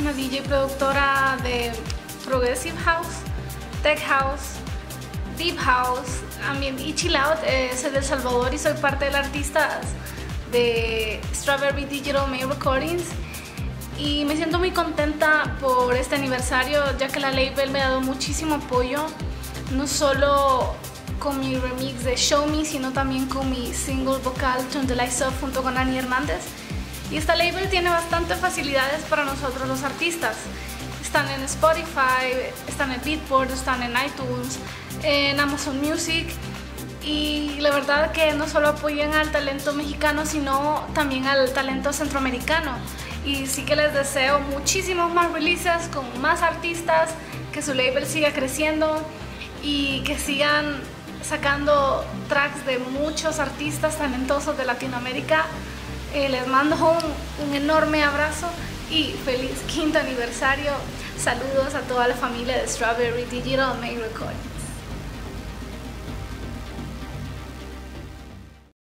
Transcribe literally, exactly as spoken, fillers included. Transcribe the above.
una D J productora de Progressive House, Tech House, Deep House, ambient y Chill Out. Eh, soy de El Salvador y soy parte de las artistas de Strawberry Digital Mail Recordings. Y me siento muy contenta por este aniversario, ya que la label me ha dado muchísimo apoyo, no solo con mi remix de Show Me, sino también con mi single vocal Turn the Lights Off junto con Ani Hernández. Y esta label tiene bastantes facilidades para nosotros los artistas. Están en Spotify, están en Beatport, están en iTunes, en Amazon Music. Y la verdad que no solo apoyan al talento mexicano, sino también al talento centroamericano. Y sí que les deseo muchísimos más releases con más artistas, que su label siga creciendo y que sigan sacando tracks de muchos artistas talentosos de Latinoamérica. Eh, les mando un, un enorme abrazo y feliz quinto aniversario. Saludos a toda la familia de Strawberry Digital Mail Recording.